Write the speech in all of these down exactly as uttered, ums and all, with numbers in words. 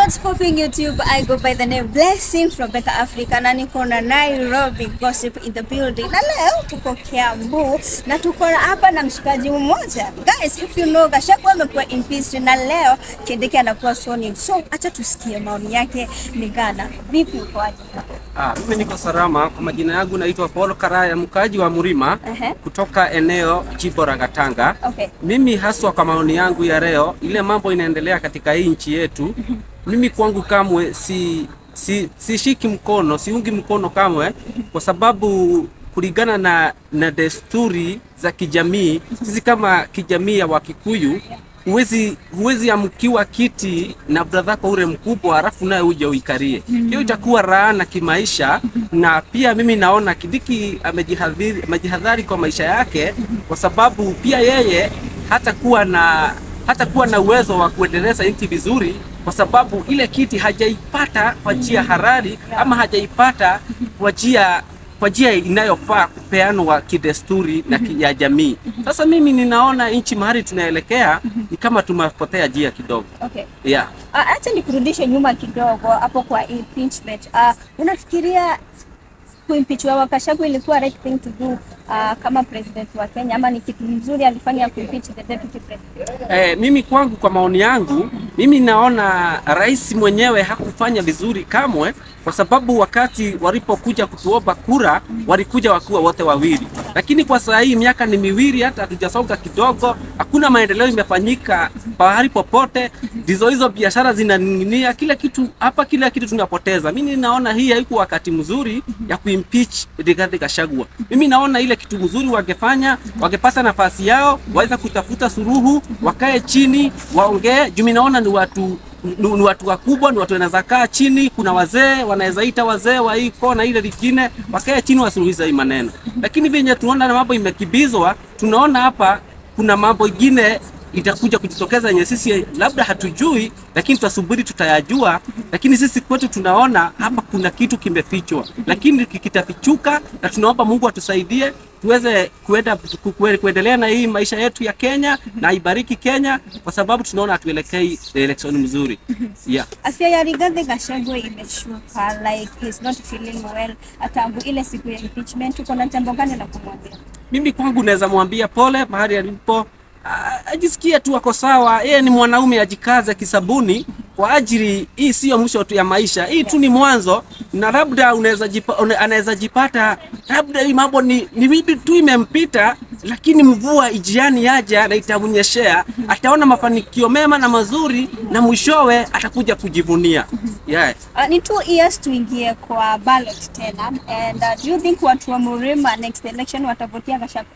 What's popping YouTube? I go by the name Blessing from Beka Africa na niko na Nairobi gossip in the building. Na leo tuko Kiambu na tuko hapa na mshikaji mmoja. Guys, if you know Gachagua amekuwa impeached na leo Kindiki anakuwa sworn in. So acha tusikie maoni yake ni gani. Vipi uko aje? Ah, mimi niko salama. Kwa majina yangu naitwa Paul Karaya, mkaji wa Murima uh -huh. kutoka eneo Chibora Gatanga. Okay. Mimi haswa kwa maoni yangu ya leo, ile mambo inaendelea katika hii nchi yetu, mimi kwangu kamwe si si sishiki mkono, siungi mkono kamwe, kwa sababu kulingana na na desturi za kijamii, sisi kama kijamii ya Wakikuyu, huwezi huwezi amkiwa kiti na brother kwa ule mkubwa halafu naye uje uikarie. Hiyo itakuwa raana kimaisha, na pia mimi naona Kindiki amejihadhari amejihadhari kwa maisha yake, kwa sababu pia yeye hata kuwa na hata kuwa na uwezo wa kuendeleza nchi vizuri, kwa sababu ile kiti hajaipata kwa njia halali ama hajaipata kwa njia kwa njia inayofaa kupeanwa kidesturi na ya jamii. Sasa mimi ninaona nchi mahali tunaelekea ni kama tumepotea njia kidogo. Okay. Yeah. Uh, acha nikurudishe nyuma kidogo hapo kwa impeachment. Uh, unafikiria kuimpeachwa Gachagua ilikuwa right thing to do uh, kama president wa Kenya, ama ni kitu mzuri alifanya kuimpeach the deputy president? Eh, mimi kwangu kwa maoni yangu, mimi naona rais mwenyewe hakufanya vizuri kamwe, kwa sababu wakati walipokuja kutuomba kura walikuja wakuwa wote wawili. Lakini kwa sasa hii miaka ni miwili, hata hatujasonga kidogo, hakuna maendeleo imefanyika pahali popote. Ndizo hizo biashara zinaning'inia, kila kitu hapa, kila kitu tunapoteza. Mimi naona hii haikuwa wakati mzuri ya kuimpeach Rigathi Gachagua. Mimi naona ile kitu mzuri wangefanya, wangepata nafasi yao, waweza kutafuta suluhu, wakae chini, waongee. Juu mimi naona ni watu ni watu wakubwa, ni watu wanaweza kaa chini, kuna wazee wanaweza ita wazee wa hii kona ile lingine, wakae chini wasuluhisha hii maneno. Lakini venye tunaona na mambo imekibizwa, tunaona hapa kuna mambo mengine itakuja kujitokeza yenye sisi labda hatujui, lakini tutasubiri tutayajua. Lakini sisi kwetu tunaona hapa kuna kitu kimefichwa, lakini kikitafichuka, na tunaomba Mungu atusaidie tuweze kuenda kuendelea na hii maisha yetu ya Kenya, na ibariki Kenya, kwa sababu tunaona atuelekei election mzuri. Yeah. Afya ya Rigathi Gachagua imeshuka, like he's not feeling well. Atangu ile siku ya impeachment, uko na jambo gani la kumwambia? Mimi kwangu naweza mwambia pole mahali alipo, ajisikie tu ako sawa. Yeye ni mwanaume, ajikaze kisabuni, kwa ajili hii sio mwisho tu ya maisha, hii tu ni mwanzo. Na labda unaweza jipa, anaweza jipata labda hii mambo ni ni bibi tu imempita, lakini mvua ijiani yaja na itamnyeshea, ataona mafanikio mema na mazuri, na mwishowe atakuja kujivunia. Yeah. Uh, ni two years tuingie kwa ballot tena, and uh, do you think watu wa Murima next election watavotia Gachagua?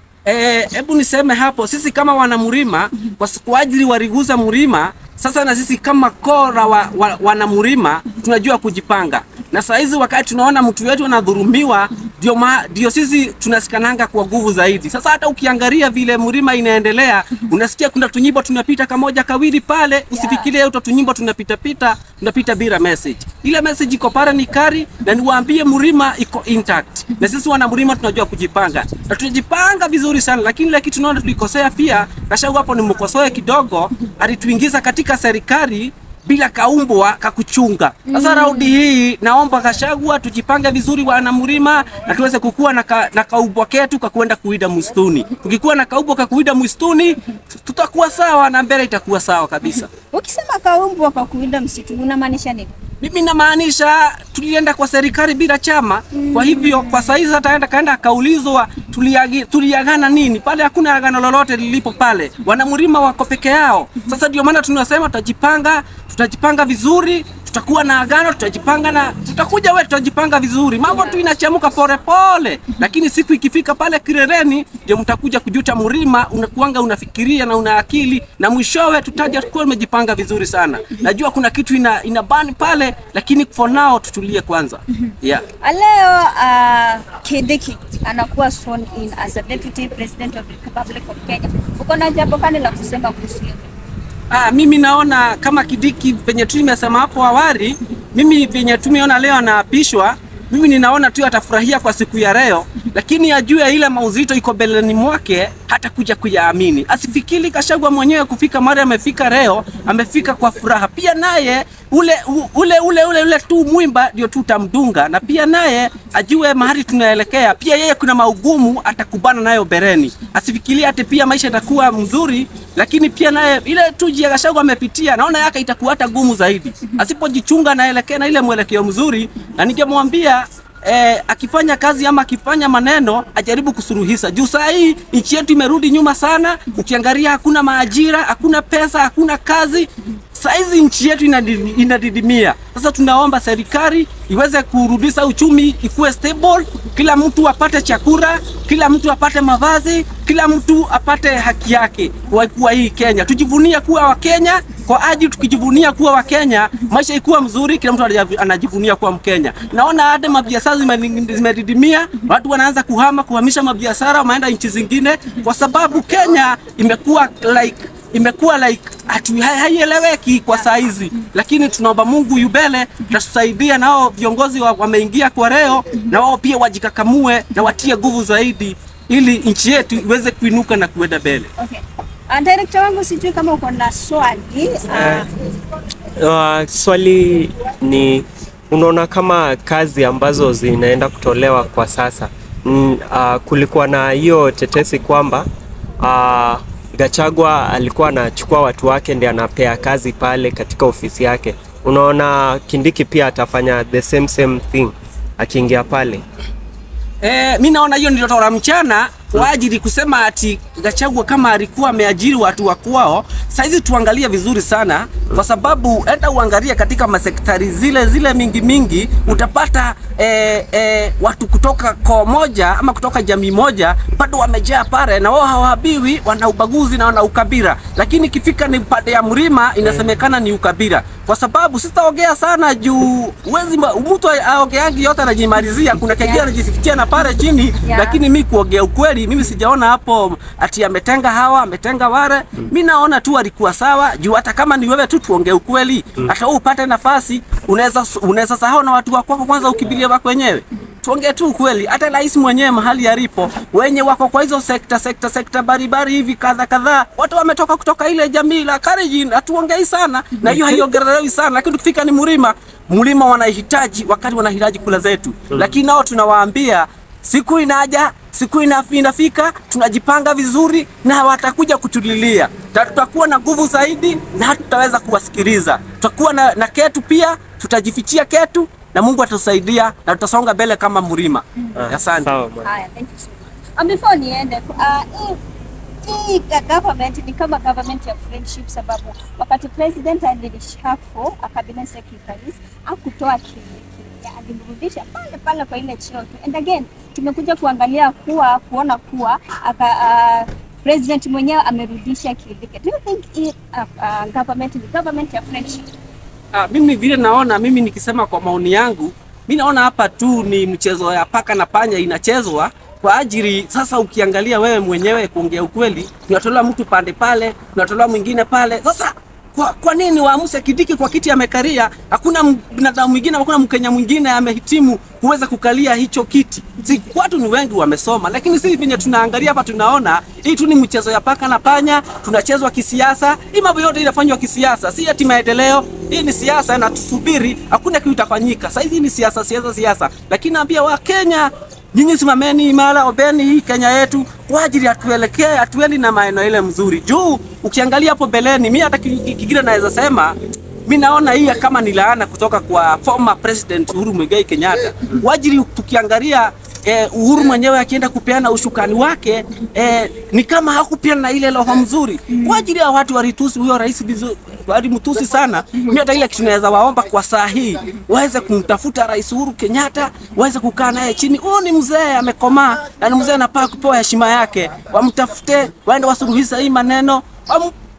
Eh, hebu niseme hapo, sisi kama wana Murima, kwa kwa ajili waliguza Murima, sasa na sisi kama kora wa, wa, wana Murima tunajua kujipanga. Na saa hizi wakati tunaona mtu wetu anadhulumiwa, ndio ndio sisi tunasikananga kwa nguvu zaidi. Sasa hata ukiangalia vile Murima inaendelea, unasikia kuna tunyimbo tunapita kamoja kawili pale, usifikirie uto tunyimbo tunapita pita, tunapita bila message. Ile message iko pale ni kari, na niwaambie Murima iko intact. Na sisi wana Murima tunajua kujipanga. Na tunajipanga vizuri sana, lakini ile kitu tunaona tulikosea pia, Gachagua hapo ni mkosoe kidogo, alituingiza katika serikali bila kaumbwa kakuchunga. Sasa mm. raundi hii naomba Gachagua tujipange vizuri wana Murima, na tuweze kukua na, ka, na kaumbwa ketu kwa kwenda kuwinda msituni. Tukikuwa na kaumbwa kwa kuwinda msituni, tutakuwa sawa na mbele itakuwa sawa kabisa. Ukisema kaumbwa kwa kuwinda msituni unamaanisha nini? Mimi namaanisha tulienda kwa serikali bila chama. Mm. Kwa hivyo kwa saizi hataenda kaenda kaulizwa tuliagana nini? Pale hakuna agano lolote lilipo pale. Wana Murima wako peke yao. Sasa ndio maana tunasema tutajipanga, tutajipanga vizuri, tutakuwa na agano, tutajipanga na tutakuja wewe, tutajipanga vizuri. Mambo tu inachemuka pole pole, lakini siku ikifika pale kileleni ndio mtakuja kujuta. Murima unakuanga unafikiria na una akili, na mwishowe tutaja kuwa umejipanga vizuri sana. Najua kuna kitu ina inabani pale, lakini for now tutulie kwanza. Yeah. Leo uh, Kindiki anakuwa sworn in as a deputy president of the Republic of Kenya. Uko na jambo gani la kusema kuhusu hilo? Ah, mimi naona kama Kindiki venye tu nimesema hapo awali, mimi venye tumeona leo anaapishwa, mimi ninaona tu atafurahia kwa siku ya leo, lakini ajue ile mauzito iko beleni mwake, hata kuja kuyaamini. Asifikiri Gachagua mwenyewe kufika mara amefika leo, amefika kwa furaha. Pia naye ule ule ule ule ule tu mwimba ndio tutamdunga, na pia naye ajue mahali tunaelekea. Pia yeye kuna maugumu atakubana nayo bereni. Asifikirie ate pia maisha itakuwa mzuri, lakini pia naye ile tu jia Gachagua amepitia, naona yake itakuwa hata gumu zaidi. Asipojichunga naelekea na ile mwelekeo mzuri, na ningemwambia Eh, akifanya kazi ama akifanya maneno ajaribu kusuruhisha. Juu saa hii nchi yetu imerudi nyuma sana. Ukiangalia hakuna maajira, hakuna pesa, hakuna kazi. Saa hizi nchi yetu inadidimia. Sasa tunaomba serikali iweze kurudisha uchumi ikuwe stable, kila mtu apate chakula, kila mtu apate mavazi, kila mtu apate haki yake kwa kuwa hii Kenya. Tujivunia kuwa wa Kenya, kwa ajili tukijivunia kuwa wa Kenya, maisha ikuwa mzuri, kila mtu anajivunia kuwa Mkenya. Naona hata mabiashara zimedidimia, watu wanaanza kuhama, kuhamisha mabiashara, wameenda nchi zingine kwa sababu Kenya imekuwa like imekuwa like atu haieleweki kwa saa hizi. Lakini tunaomba Mungu yubele tutasaidia, nao viongozi wameingia kwa leo, na wao pia wajikakamue na watie nguvu zaidi ili nchi yetu iweze kuinuka na kuenda mbele. Okay. Uh, director wangu, sijui kama uko na swali. Uh, uh, swali ni unaona kama kazi ambazo zinaenda kutolewa kwa sasa, mm, uh, kulikuwa na hiyo tetesi kwamba uh, Gachagua alikuwa anachukua watu wake ndiye anapea kazi pale katika ofisi yake. Unaona Kindiki pia atafanya the same same thing akiingia pale? Eh, mimi naona hiyo ndio tora mchana kwa ajili kusema ati Gachagua kama alikuwa ameajiri watu wa kwao. Saizi tuangalie vizuri sana, kwa sababu enda uangalia katika masektari zile zile mingi mingi utapata eh, eh, watu kutoka koo moja ama kutoka jamii moja bado wamejaa pale, na wao hawabiwi, wana ubaguzi na wana ukabila. Lakini kifika ni pande ya Murima inasemekana ni ukabila. Kwa sababu sitaongea sana juu uwezi mtu aongeangi yote anajimalizia, kuna kingine anajisifikia na pale chini, yeah. Lakini mimi kuongea ukweli, mimi sijaona hapo ati ametenga hawa, ametenga wale. Mimi naona tu alikuwa sawa, juu hata kama ni wewe tu tuongee ukweli, hata upate nafasi unaweza unaweza sahau na watu wako kwanza ukibilia wako wenyewe. Tuongee tu ukweli, hata rais mwenyewe mahali alipo, wenye wako kwa hizo sekta sekta sekta baribari hivi kadha kadha, watu wametoka kutoka ile jamii la Karijin. Atuongei sana na hiyo haiongelelewi sana, lakini tukifika ni Murima, Murima wanahitaji wakati wanahitaji kula zetu. Lakini nao tunawaambia siku inaja, siku inafika, tunajipanga vizuri na watakuja kutulilia. Tutakuwa na nguvu zaidi na tutaweza kuwasikiliza. Tutakuwa na, na ketu pia, tutajifichia ketu na Mungu atusaidia na tutasonga mbele kama Murima. Uh, Asante. Haya, thank you so much. Um, before niende, uh, hii government ni kama government ya friendship, sababu wakati president alilishafu a cabinet secretaries akutoa Kindiki, alimrudisha pale pale kwa ile cheo tu. And again tumekuja kuangalia kuwa kuona kuwa aka, uh, president mwenyewe amerudisha Kindiki. Do you think hii uh, uh, government ni government ya friendship? Ah, mimi vile naona, mimi nikisema kwa maoni yangu, mimi naona hapa tu ni mchezo ya paka na panya inachezwa kwa ajili. Sasa ukiangalia wewe mwenyewe kuongea ukweli, tunatolewa mtu pande pale, tunatolewa mwingine pale. Sasa kwa, kwa nini waamuse Kindiki kwa kiti amekalia? Hakuna binadamu mwingine, hakuna Mkenya mwingine amehitimu kuweza kukalia hicho kiti. Si watu ni wengi wamesoma, lakini sisi venye tunaangalia hapa tunaona hii tu ni mchezo ya paka na panya, tunachezwa kisiasa. Hii mambo yote inafanywa kisiasa, si ati maendeleo. Hii ni siasa na tusubiri, hakuna kitu kitafanyika. Sasa hizi ni siasa siasa siasa. Lakini naambia wa Kenya, nyinyi simameni imara, obeni hii Kenya yetu kwa ajili atuelekee, atueli na maeneo ile mzuri. Juu ukiangalia hapo beleni, mimi hata kingine naweza sema, mimi naona hii kama ni laana kutoka kwa former president Uhuru Muigai Kenyatta. Kwa ajili tukiangalia eh, Uhuru mwenyewe akienda kupeana ushukani wake, eh, ni kama hakupeana ile roho mzuri. Kwa ajili ya watu walitusi huyo rais vizuri, walimtusi sana. Mimi hata ile kitu naweza waomba kwa saa hii, waweze kumtafuta rais Uhuru Kenyatta, waweze kukaa naye chini. Huyo ni mzee amekomaa, na ni mzee anapaa kupewa heshima yake. Wamtafute, waende wasuluhisha hii maneno.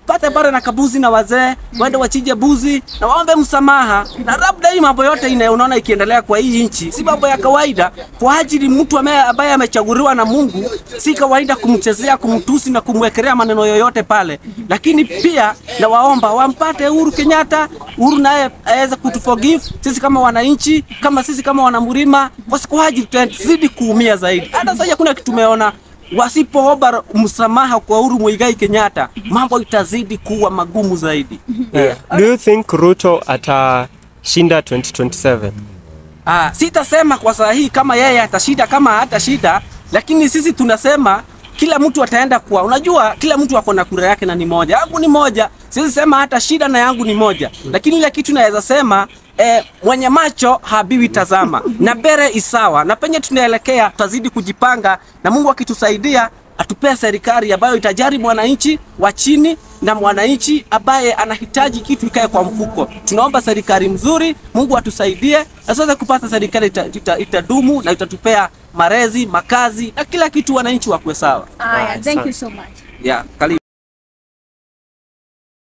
wapate pale na kabuzi na wazee, waende wachinje buzi na waombe msamaha. Na labda hii mambo yote ina unaona ikiendelea kwa hii nchi si mambo ya kawaida, kwa ajili mtu ambaye amechaguliwa na Mungu si kawaida kumchezea, kumtusi na kumwekelea maneno yoyote pale. Lakini pia na waomba wampate Uhuru Kenyatta, Uhuru naye aweze kutuforgive sisi kama wananchi, kama sisi kama wana Murima, kwa ajili tutazidi kuumia zaidi. Hata sasa kuna kitu tumeona, wasipoomba msamaha kwa Uhuru Muigai Kenyatta, mambo itazidi kuwa magumu zaidi. Yeah. Do you think Ruto atashinda twenty twenty-seven? Ah, sitasema kwa saa hii kama yeye atashinda kama hatashinda, lakini sisi tunasema kila mtu ataenda kwa, unajua kila mtu ako na kura yake na ni moja. Yangu ni moja. Sisi sema hata shida na yangu ni moja. Lakini ile kitu naweza sema eh, mwenye macho habiwi tazama. Na bere isawa. Na penye tunaelekea tutazidi kujipanga, na Mungu akitusaidia atupea serikali ambayo itajari mwananchi wa chini na mwananchi ambaye anahitaji kitu ikae kwa mfuko. Tunaomba serikali mzuri, Mungu atusaidie na sasa kupata serikali itadumu ita, ita na itatupea marezi, makazi na kila kitu wananchi wakuwe sawa. Ah, yeah, thank you so much. Yeah, karibu.